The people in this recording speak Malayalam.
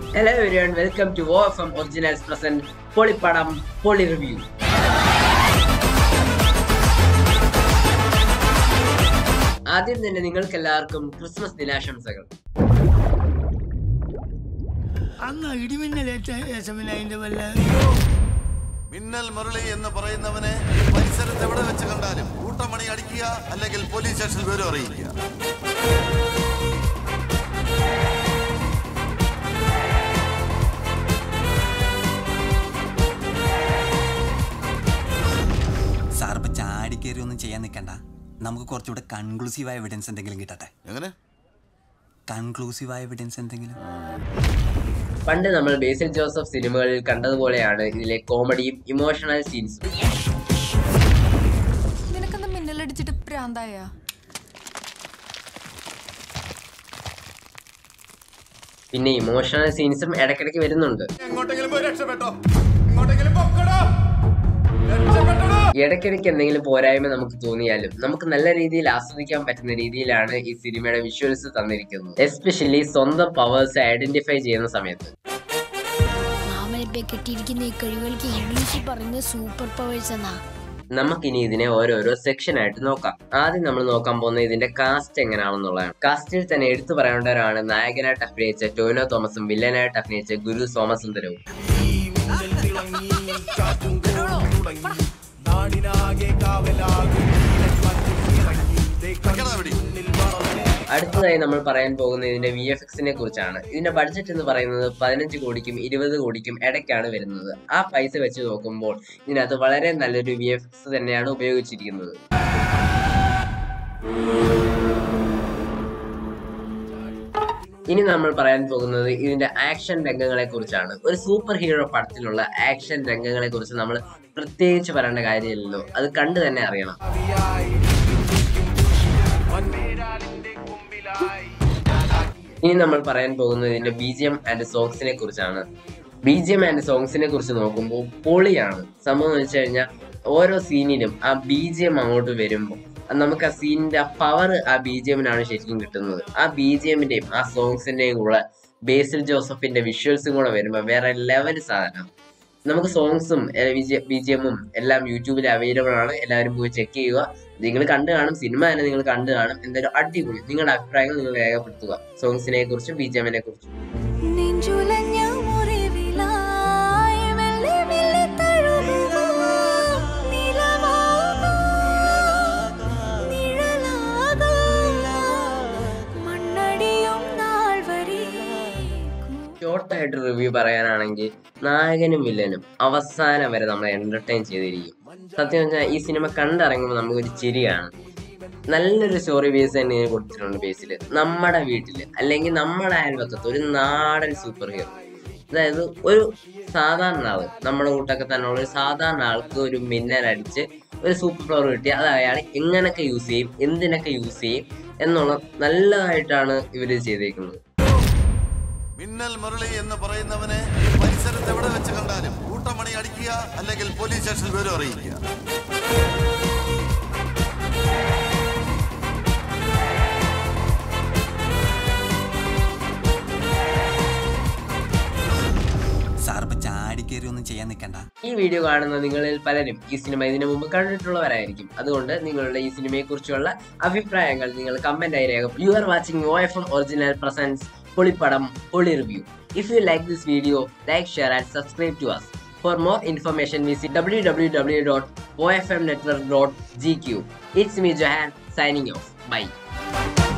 Hello everyone, welcome to Wofm Originals present Poli Padam Poli Review. ആദ്യം തന്നെ നിങ്ങൾക്ക് എല്ലാവർക്കും ക്രിസ്മസ് ദിനാശംസകൾ. മിന്നൽ മുരളി എന്ന് പറയുന്നവനെ പരിസരത്ത് എവിടെ വെച്ച് കണ്ടാലും കൂട്ടമണി അടിക്കുക, അല്ലെങ്കിൽ പോലീസ് സ്റ്റേഷനിൽ വിവരം അറിയിക്കുക. സാർ ഇപ്പൊ ചാടിക്കേറി ഒന്നും ചെയ്യാൻ നിൽക്കണ്ട. നമുക്ക് കുറച്ചുകൂടെ കൺക്ലൂസീവായ എവിഡൻസ് എന്തെങ്കിലും കിട്ടട്ടെ. എങ്ങനെ കൺക്ലൂസീവായ എവിഡൻസ് എന്തെങ്കിലും? പണ്ട് നമ്മൾ ബേസിൽ ജോസഫ് സിനിമകളിൽ കണ്ടതുപോലെയാണ് ഇതിലെ കോമഡിയും ഇമോഷണൽ സീൻസും. പിന്നെ ഇമോഷണൽ സീൻസും ഇടയ്ക്കിടയ്ക്ക് വരുന്നുണ്ട്. ഇടയ്ക്കിടയ്ക്ക് എന്തെങ്കിലും പോരായ്മ നമുക്ക് തോന്നിയാലും നമുക്ക് നല്ല രീതിയിൽ ആസ്വദിക്കാൻ പറ്റുന്ന രീതിയിലാണ് ഈ സിനിമയുടെ വിഷ്വൽസ് തന്നിരിക്കുന്നത്. എസ്പെഷ്യലി സ്വന്തം പവേഴ്സ് ഐഡന്റിഫൈ ചെയ്യുന്ന സമയത്ത്. നമുക്കിനി ഇതിനെ ഓരോരോ സെക്ഷൻ ആയിട്ട് നോക്കാം. ആദ്യം നമ്മൾ നോക്കാൻ പോകുന്നത് ഇതിന്റെ കാസ്റ്റ് എങ്ങനെയാണെന്നുള്ളതാണ്. കാസ്റ്റിൽ തന്നെ എടുത്തു പറയേണ്ടവരാണ് നായകനായിട്ട് അഭിനയിച്ച ടോവിനോ തോമസും വില്ലനായിട്ട് അഭിനയിച്ച ഗുരു സോമസുന്ദരവും. അടുത്തതായി നമ്മൾ പറയാൻ പോകുന്നത് ഇതിന്റെ VFXനെ കുറിച്ചാണ്. ഇതിന്റെ ബഡ്ജറ്റ് എന്ന് പറയുന്നത് 15 കോടിക്കും 20 കോടിക്കും ഇടയ്ക്കാണ് വരുന്നത്. ആ പൈസ വെച്ച് നോക്കുമ്പോൾ ഇതിനകത്ത് വളരെ നല്ലൊരു VFX തന്നെയാണ് ഉപയോഗിച്ചിരിക്കുന്നത്. ഇനി നമ്മൾ പറയാൻ പോകുന്നത് ഇതിന്റെ ആക്ഷൻ രംഗങ്ങളെ കുറിച്ചാണ്. ഒരു സൂപ്പർ ഹീറോ പടത്തിലുള്ള ആക്ഷൻ രംഗങ്ങളെ കുറിച്ച് നമ്മൾ പ്രത്യേകിച്ച് പറയേണ്ട കാര്യമില്ലല്ലോ, അത് കണ്ടു തന്നെ അറിയണം. ഇനി നമ്മൾ പറയാൻ പോകുന്നത് ഇതിന്റെ BGM ആൻഡ് സോങ്സിനെ കുറിച്ചാണ്. BGM ആൻഡ് സോങ്സിനെ കുറിച്ച് നോക്കുമ്പോൾ പൊളിയാണ്. സംഭവം എന്ന് വെച്ച് കഴിഞ്ഞാൽ ഓരോ സീനിലും ആ BGM അങ്ങോട്ട് വരുമ്പോൾ നമുക്ക് ആ സീനിന്റെ ആ പവർ ആ BGMനാണ് ശരിക്കും കിട്ടുന്നത്. ആ BGMന്റെയും ആ സോങ്സിന്റെയും കൂടെ ബേസിൽ ജോസഫിന്റെ വിഷ്വൽസും കൂടെ വരുമ്പോൾ വേറെ ലെവൽ സാധനം. നമുക്ക് സോങ്സും BGMഉം എല്ലാം യൂട്യൂബിൽ അവൈലബിൾ ആണ്. എല്ലാവരും പോയി ചെക്ക് ചെയ്യുക. നിങ്ങൾ കണ്ടു കാണും, സിനിമ തന്നെ നിങ്ങൾ കണ്ടു കാണും. എന്തായാലും അടിപൊളി. നിങ്ങളുടെ അഭിപ്രായങ്ങൾ നിങ്ങൾ രേഖപ്പെടുത്തുക സോങ്സിനെ കുറിച്ചും BGMനെ കുറിച്ചും. ഷോർട്ടായിട്ട് റിവ്യൂ പറയാനാണെങ്കിൽ നായകനും വില്ലനും അവസാനം വരെ നമ്മളെ എന്റർടൈൻ ചെയ്തിരിക്കും. സത്യം പറഞ്ഞാൽ ഈ സിനിമ കണ്ടിറങ്ങുമ്പോൾ നമുക്കൊരു ചിരിയാണ്. നല്ലൊരു സ്റ്റോറി ബേസ് തന്നെ കൊടുത്തിട്ടുണ്ട്. ബേസിൽ നമ്മുടെ വീട്ടില് അല്ലെങ്കിൽ നമ്മുടെ അയൽവക്കത്ത് ഒരു നാടൻ സൂപ്പർ ഹീറോ, അതായത് ഒരു സാധാരണ ആള്, നമ്മുടെ കൂട്ടൊക്കെ തന്നെ ഉള്ള ഒരു സാധാരണ ആൾക്ക് ഒരു മിന്നലടിച്ച് ഒരു സൂപ്പർ പവർ കിട്ടി അത് അയാൾ എങ്ങനെയൊക്കെ യൂസ് ചെയ്യും, എന്തിനൊക്കെ യൂസ് ചെയ്യും എന്നുള്ള നല്ലതായിട്ടാണ് ഇവര് ചെയ്തേക്കുന്നത്. മിന്നൽ മുരളി എന്ന് പറയുന്നവനെ പരിസരത്ത് എവിടെ വെച്ച് കണ്ടാലും കൂട്ടമണി അടിക്കുക, അല്ലെങ്കിൽ പോലീസ് സ്റ്റേഷനിൽ വിവരം അറിയിക്കുക. സാർ ഇപ്പൊ ചാടിക്കേറി ഒന്നും ചെയ്യാൻ നിൽക്കണ്ട. ഈ വീഡിയോ കാണുന്ന നിങ്ങളിൽ പലരും ഈ സിനിമ ഇതിനു മുമ്പ് കണ്ടിട്ടുള്ളവരായിരിക്കും. അതുകൊണ്ട് നിങ്ങളുടെ ഈ സിനിമയെ കുറിച്ചുള്ള അഭിപ്രായങ്ങൾ നിങ്ങൾ കമന്റ് ആയി രേഖപ്പെടുത്തുക. You are watching Wofm Original presents Poli Padam Poli Review. If you like this video, like, share and subscribe to us. For more information, visit www.wofmnetwork.gq. It's me, Johan, signing off. Bye.